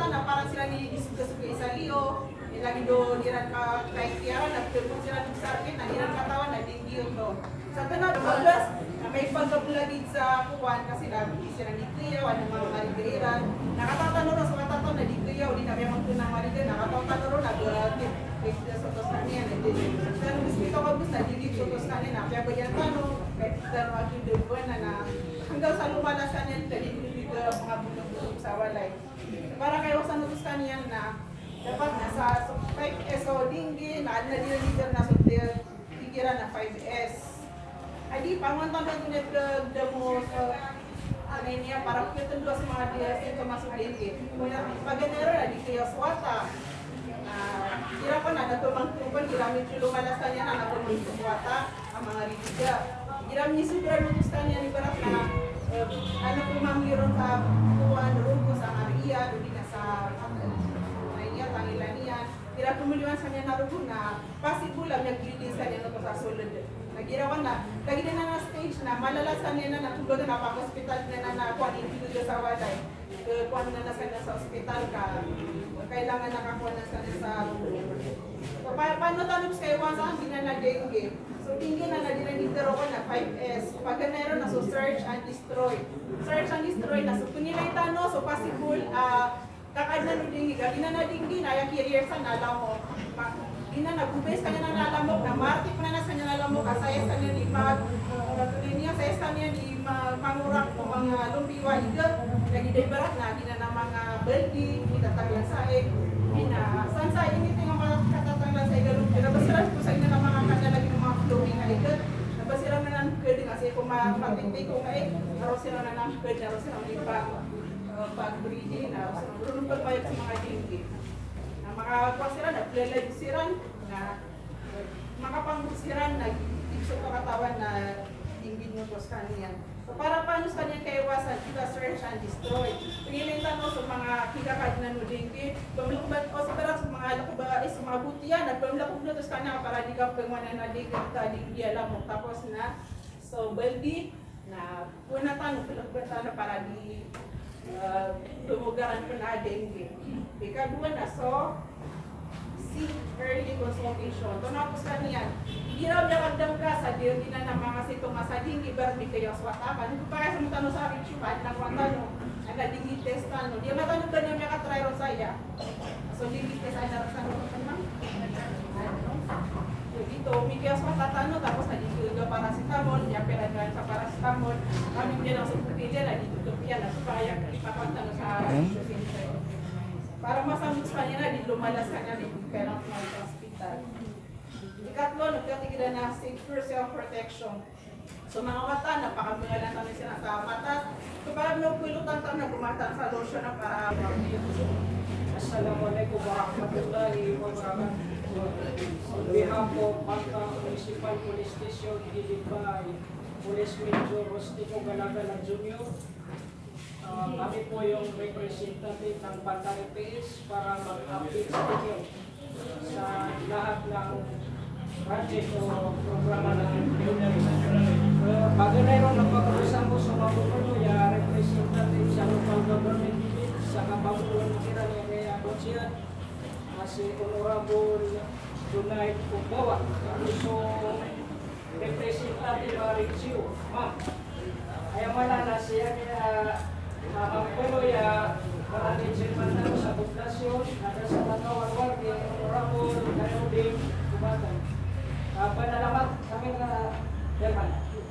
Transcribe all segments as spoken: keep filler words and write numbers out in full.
bata na parang sila nilidisuga-suga sa liyo, lagi do diran ka kay tiara na tulong sila sa akin na diran katawan na dingyo to. Sa tanod magas na may pagkablagid sa kuwan kasi lagi sila dikliyaw ano mga marigriran. Nakatatanong ro sa kataton na dikliyaw di na may magtunang marigriran nakatatanong ro nag sa sotos kaniya na din. Pero gusto ko gusto na digit sotos kaniya na kaya ganyan tanong kay pero agi do na na hanggang sa lumalas kaniya dali dili mga bulong-bulong sa walay. Para kayo sa sotos kaniya na dapat nasa five S o dinggi, na na leader na sa tigira na five S. Adi, pangontan na tunay ka demo sa ano niya, para kitang dos mga diya ito masuk dinggi. Pag-ganero na, di kaya swata. Kira pa na, natumang tuban, giramit yung lumalasan niya na natumang swata, ang mga ridiga. Giramit sobra lumustan niya ni Barat na ano pumamiron sa tuwan, rugo sa Maria, doon na sa tangilan kira kumuliwan sa niya narugo na possible lang nag-release sa niya no sa sulod. Nagirawan na, lagi na na stage na malalasan niya na natulog na pa hospital na na nakuha individual sa walay. Kuha na na sa sa hospital ka, kailangan nakakuha na sa niya sa so, pa paano tanong kayo once ang hindi na na dengue. So tingin na na din ang dito ko na five S. Pag meron na so search and destroy. Search and destroy na so kung nila itano so possible uh, kakad na nudingi, gabi na nadinggi, na yung carrier sa nalamok. Di na nagubes kanya na nalamok, na martik na nasa niya nalamok, asayas kanya di mag, natuloy niya, sayas kanya di mangurak o mga lumpiwa, iga, lagi day barat na, di na na mga baldi, itataglan sa egg, di na, saan sa init yung mga katataglan sa igalong, nabasiran ko sa inyo na mga kanya lagi ng mga flowing na iga, nabasiran na ng kerd, kasi kung mapatintig ko nga eh, naroon sila na ng kerd, naroon sila ng ipang, pag-breeding na sunod pa tayo sa mga dinggi. Na makakuha sila, naglalay siran, na makapangbusiran, nag-ibso ka katawan na dinggi nyo po sa kanya. So para paano sa kanya kaiwasan, kita search and destroy. Pagilin tanong sa mga kikakad na no dinggi, pamilakubad o sa parang sa mga lakubay, sa mga butiyan, at pamilakubad na to sa kanya para di ka pagmana na dinggi, dinggi alam mo. Tapos na, so baldi, na una tanong, pamilakubad na para di Uh, tumugaran ko na dengue. Ikaduha na, so, seek early consultation. Tunapos ka niyan. Giraw niya kagdam ka sa dirdi na ng mga sitong sa dengue, barbi kayo swatakan. Hindi pa kaya sa mga tanong sa akin, syupan, nagwantano, nag-dengue test, ano. Di matanong ba niya may katry ron saya? So, dengue test, ay narasan mo ka naman? So, dito, may kaya swatatano, tapos nagigil ka paracetamol, niya pinagyan sa paracetamol, kami din ang sumputin na dito. Yan, supaya ipapagtano sa center. Para masamit sa kanya na, di lumalas ka niya, di kailangan kumalik sa hospital. Ikatlo, nagkatigilan na safer self-protection. So mga mata, napakabangalan namin sila sa mata. So parang nagpilutan tayo na gumatan sa lotion na para Assalamualaikum warahmatullahi wabarakatuh. On behalf of Bangka Municipal Police Station, Gilibay, Police Major Rostico Galagala Junior Uh, kami po yung representative ng Bantay P S para mag-update sa inyo sa lahat ng project o programa ng uh, bago na yun, napag-urusan ko sa mabukulo yung representative sa local government unit sa kababuan ng kira ni Rea Bocian uh, si Honorable Dunay Pumbawa. So, representative Marizio, ma'am. Ayaw wala na siya kaya ang puno ya maraming sirmantano sa populasyon, ada sa Tatawarwar, di Honorable Danuding Kubatan. Panalamat kami na Derman.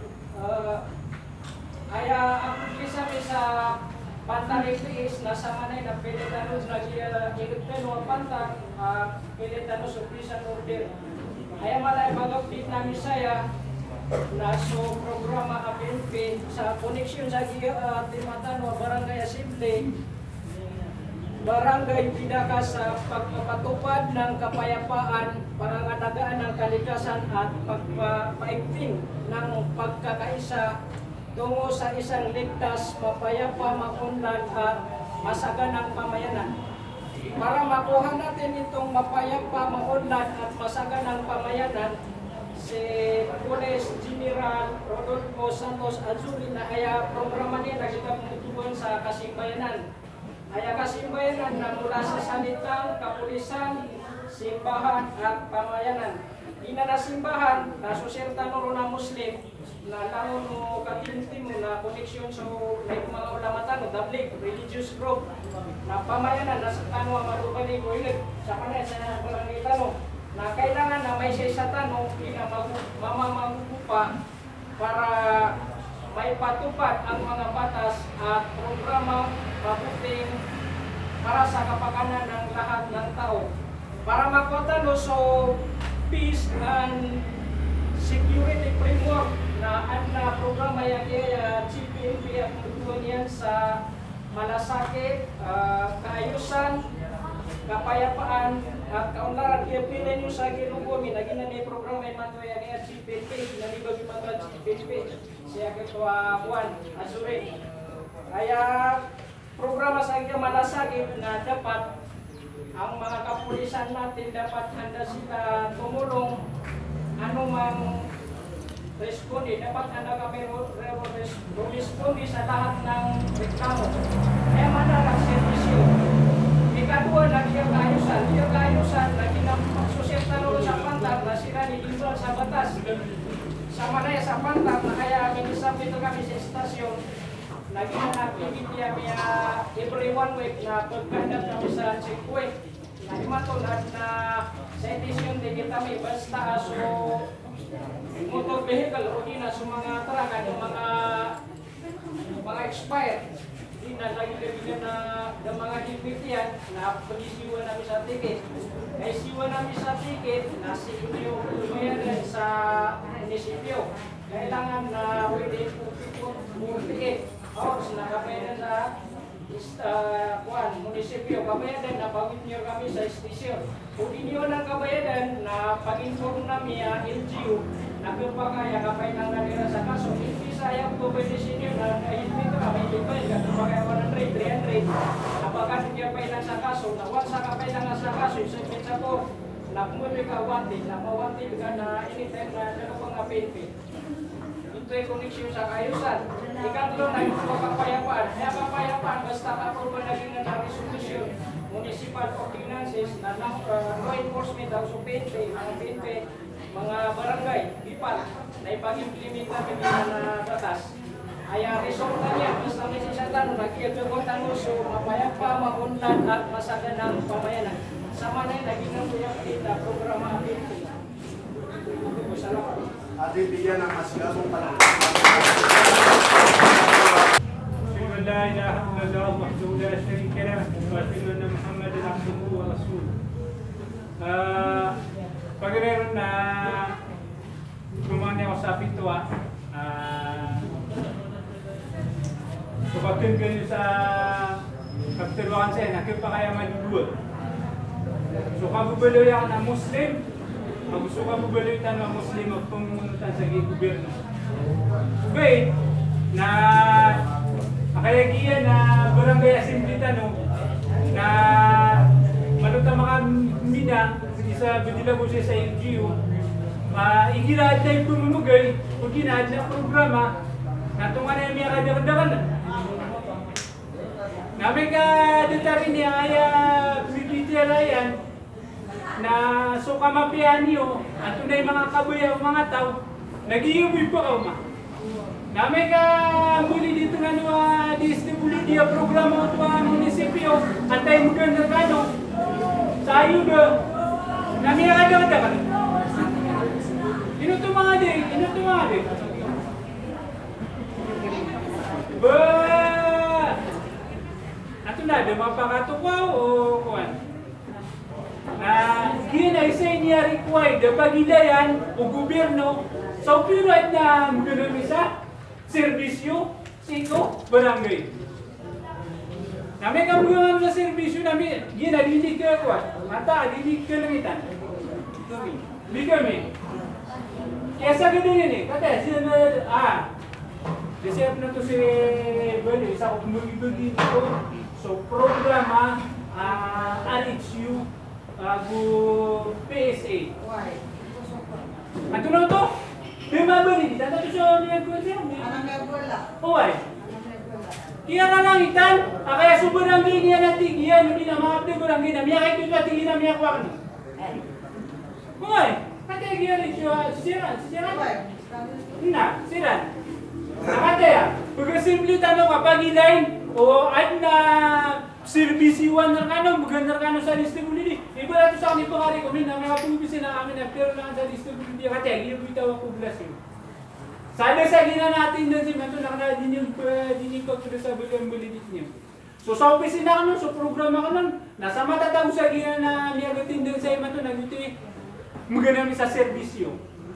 Aya ang kisa sa Pantang Ipis, nasa manay na Pilitanos na Ilipin o Pantang, Pilitanos o Prison Order. Aya malay mag-update namin saya na so programa A P N P sa koneksyon sa uh, Timatan o Barangay Assembly, barangay pinaka sa pagpapatupad ng kapayapaan, pangangalagaan ng kalikasan at pagpapaigting ng pagkakaisa tungo sa isang ligtas, mapayapa, maunlad at masaganang pamayanan. Para makuha natin itong mapayapa, maunlad at masaganang pamayanan, si Police General Rodolfo Santos Azuri na kaya programa niya nakikapagtutuan sa kasimbayanan. Aya kasimbayanan na mula sa salitang, kapulisan, simbahan at pamayanan. Ina na simbahan, na suserta no na Muslim, na langon mo katinti mo na koneksyon sa mga ulamatan, dablig, religious group, na pamayanan, na sa tanong marupali ko ilig, sa kanay sa barangay tanong, na kailangan na may sa tanong, ina mamamagupa para may patupad ang mga batas at programa mabuting para sa kapakanan ng lahat ng tao. Para magpatalo so peace and security framework na ang na programa yan ay G P N P at tutuan yan sa malasakit, uh, kaayusan, kapayapaan at kaunlaran. Kaya pila nyo sa ginugomi na ginani programa yung mga yan ay G P N P, nalibag yung mga G P N P siya kaya Juan Azure. Kaya programa sa kanya malasakit na dapat ang mga kapulisan natin dapat handa sila tumulong anumang responde, dapat handa kami responde sa lahat ng reklamo. Kaya madalang servisyo. Ikadua, lagi ang kaayusan. Di ang kaayusan, lagi ng pagsusyenta nung sa pantag na sila nilingkuran sa batas. Sa manaya sa pantag na kaya minisabi ito kami sa estasyon, lagi na activity kami every one week na pagkandap kami sa checkpoint. Nalimatulad na sa edisyon din kita may basta so motor vehicle o di na sa mga tarakan yung mga mga expired. Di na lagi kaibigan na ng mga hipitian na pag-isiwa namin sa ticket. Kaya isiwa namin sa ticket na si Inyo Lumayan sa munisipyo. Kailangan na within forty-eight hours na kapayanan sa uh, kuan, munisipyo. Kapayanan na pag-inyo kami sa station. Kung inyo ng kapayanan na pag-inform namin ang L G U na kung pa kaya kapayanan na nila sa kaso, hindi sayang po pwede sinyo na kahit kami dito yung kung pa kaya one hundred, three hundred napagkat hindi kapayanan sa kaso na once sa kapayanan sa kaso yung segment sa po na pumuwi ka wanted, na mawanted ka na anytime na nagapang apinpin. Ito ay koneksyon sa kaayusan. Ikatlo na yung kapayapaan. Kaya kapayapaan, basta kapag ba naging na resolution, municipal ordinances na ng uh, law enforcement, ang P N P, mga P N P, mga barangay, bipat, na ipag-implement natin na batas. Kaya resulta niya, basta may sisatan, nag-iagagawatan mo so mapayapa, maunlad at masaganang pamayanan. Sama na yung naging ng kuya kita, programa P N P. Salamat. Ating bigyan ng masigabong panahon. أشهد أن لا إله إلا الله وحده لا شريك له وأشهد أن محمدا عبده ورسوله. Pagkaroon na kumanya ko sa pitwa, kapag kayo sa kapitiluan sa nakil pa kaya maluluwa. So kabubalo yan na Muslim, ang gusto kabubalo yan na Muslim at pumunutan sa gobyerno. Okay, na akayagiyan na barangay assembly tanong na maluta mga mina sa bidila ko siya sa L G U uh, igiraad na yung pumumugay o ginaad na programa na tunga na yung mga kadagdagan na may kadatarin niya kaya bibitira yan na so kamapian niyo at tunay mga kabuya o mga tao nag-iuwi pa ka ma na may ka muli dito nga nwa distribuli dia programa ito ang munisipyo at tayo maganda kano sa ayuda na may kadagdagan ino ito mga di ino ito mga di ba ato na di mapakatukwa o kuwan na ginay sa niya required pagilayan o gobyerno sa opirat na mga sa serbisyo siko barangay. Nami kabuyan na serbisyo nami gina dinig ka kuan mata dinig ka langitan. Di kami. Kaya sa ganun yun eh. Kata sila na ah reserve na to si Bali sa kumulibagi dito. So programa uh, R H U Agu P S A. Ato na to? May mabali, dito to siya niyan ko siya. Anong bola? Uway. Iya nalangitan, kaya sobrang gini yan natin, yan, hindi na mga abdi ko lang gina, miya kayo ito, tingin na miya ko ako. Hoy, kaya gyan ito, sisiran, sisiran. Na, siran. Nakataya, pagkasimple tanong kapag ilain, o at na servisiwan na kano, magandang kano sa liste mo nili. Iba na ito sa akin pangari ko, na mga pubisin na kami na, pero lang sa liste mo nili, kaya gyan mo itaw ako blasing. Sana sa gina natin na si Manto na kana din yung din yung pagkulo sa bulan bulilit niyo. So sa opisina ka nun, sa programa ka nun, nasa matatang sa gina na niyagatin din sa Manto na dito eh, magandang sa serbisyo.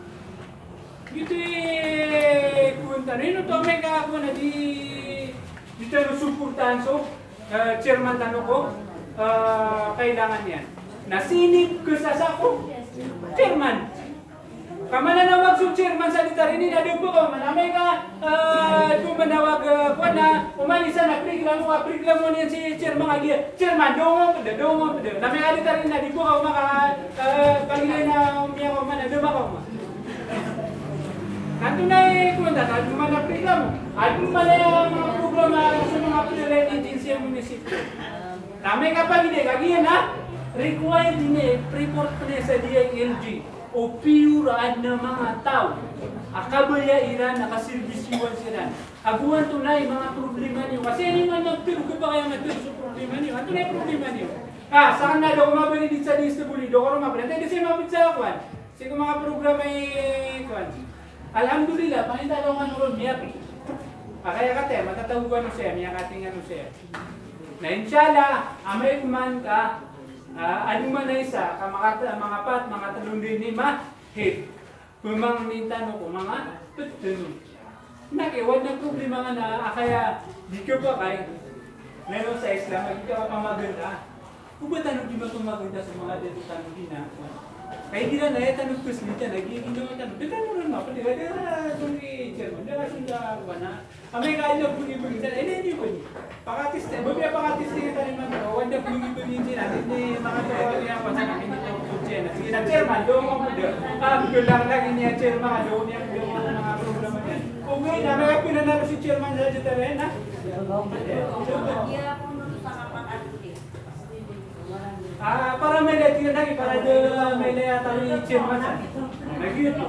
Dito eh, kunta rin ito may kakako na di dito yung suportahan so, uh, chairman tanong ko, uh, kailangan yan. Nasinip ko sa sako, chairman. Kamananawag sa chairman sa dito rin, inadong po ko, manamay ka, kung manawag ko na, umalisa na, priglam mo, priglam mo niyan si chairman agi, chairman, doon mo, doon mo, doon mo, namay ka dito rin na, di po ka maka, kalilay na umiyak ko man, doon ako ma. Kanto na eh, kung na, duman na priglam mo, at kung mali ang mga programa sa mga pinalay agency ang munisipyo. Namay ka pa, hindi, kagi yan ha, required din eh, report pa niya sa D I L G. O piyuraan ng mga tao. Akabaya iran, nakaservisyuan sila. Aguan tunay mga problema niyo. Kasi ano nga nagpiro ka ba kaya matiro sa problema niyo? Ano na yung problema niyo? Ah, saan na daw kumabali din sa lista buli? Daw ko rumabali. Hindi kasi mabit sa akuan. Kasi kung mga programa ay kuan. Alhamdulillah, panginta daw nga nung miyak. Ah, kaya kate, matatawagan mo siya, miyak ating ano siya. Na inshallah, amay kuman ka, Uh, ano man na isa, mga, mga pat, mga talong din ni mahit. Pumang nintano ko, mga tutulong. Nakiwad na problema nga na, kaya di ko pa kay, meron sa Islam, hindi ka pamaganda. Kung ba tanong di ba pamaganda sa mga dito tanong din na? Kaya di na na, tanong ko sila, nagiging naman tanong. Dito mo rin mapali, kaya kung i-chairman, dito sila ba na? Amay kaya na bungi-bungi sila, eh, hindi bungi. Pakatis na, babi pakatis na yung taliman mo, wanda bungi-bungi sila, hindi makatawa niya ako sa kakin ito ang chairman. Sige na, chairman, doon mo mo doon. Ah, gulang lang niya, chairman, doon niya, doon mo mga problema niyan. Kung ngayon na, may pinanalo si chairman sa dito rin, ha? Ah, para may lagi lagi, para doon may laya tayo yung chairman sa. Nag-ito.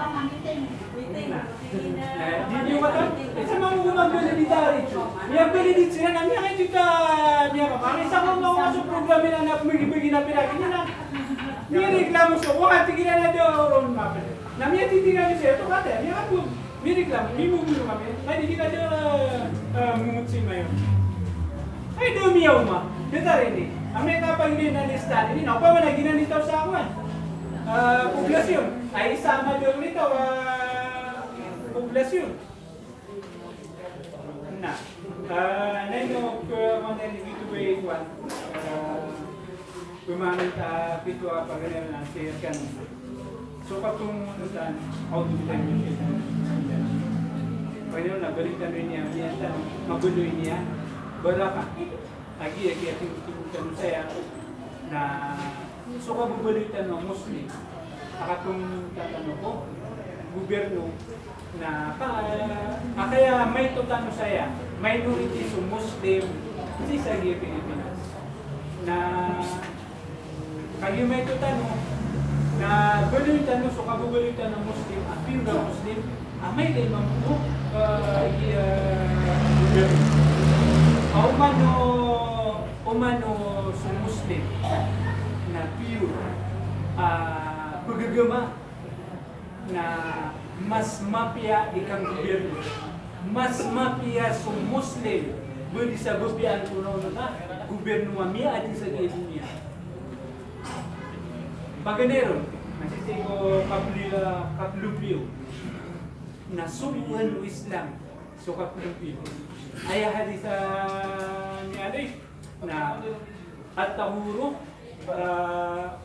Di nyo ka sa mga gumagano ni Darito. Miyak balilit sila na miyak hindi ka miyak ka. Kami sa mga mga sa programa na napumigibigin na pinagin na miyak reklamo sa kuha. Tigil na daw ron mapin. Na miyak titignan niyo siya. Ito kate. Miyak po. Miyak reklamo. Miyak mugulo kami. Ay hindi ka daw mumutsin mayon. Ay daw miyaw ma. Dito rin eh. Ang may kapag hindi na listan. Hindi na. Opa man na ginanitaw sa akuan. Poblasyon. Ay isama daw nito. Poblasyon. Na, uh, nino ko man dito ba igual. Kumanin ta pito a pagano na share kan. So katong nutan auto time yun. Pwede na balikan rin niya niya ta mabuloy niya. Bala ka. Agi agi ating tinutan saya na so ka bubulitan ng Muslim. Akatong tatanong ko gobyerno na pa, ah, kaya may tutano saya, minority so Muslim si sa Pilipinas na kayo may tutano na guloy tanong so kaguloy tanong Muslim at pure Muslim ah, may limang po gobyerno uh, umano umano so Muslim na pure uh, pagagama na mas mapia ikang gobyerno, mas mapia sa Muslim, budi sa bubian kuno na gobyerno mamia adi sa dunia. Paganeron, nasisigo kaplila kaplubyo na subuhan Islam so kaplubyo. Ay hadis sa niari na at tahuro uh,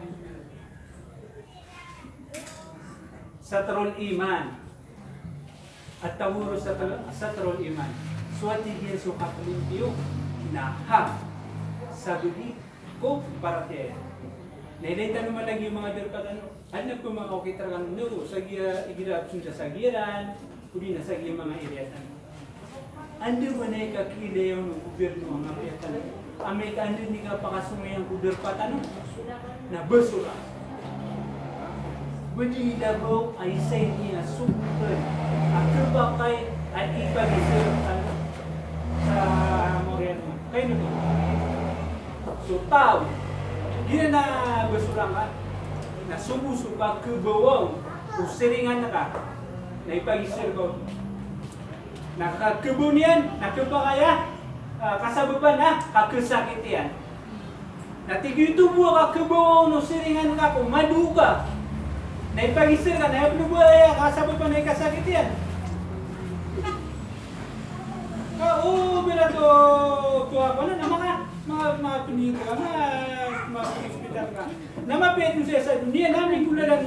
satrul iman at tawuro satrul iman suati dia suka pelimpio na ha sabi ko para kaya nailita naman lagi yung mga derpatan at nagpumakaw kita kan no sa gira igirap sa sagiran kudi na sa mga area andi manay kakile yung gobyerno ang apiatan. Amerika andi ni ka pakasungay ang kuder patano na basura. Budi dago ay say niya super. Ako ba kay ay ipagisir ano sa Moreno. Kay no. So tao, di na basura ka. Na sumusuka ke bawang usiringan na ka. Na ipagisir ko. Nakakebunian, nakabakaya, uh, kasababan na, kakasakitian. Natigito mo kakabawang no siringan ka kung maduka. Naipagisir ka, naipnubaya, kasababan na kasakitian. Ah, oo, bila to, to ako na, na mga, mga, mga pinito ka, mga, mga hospital ka. Namapit mo siya sa dunia namin kung lang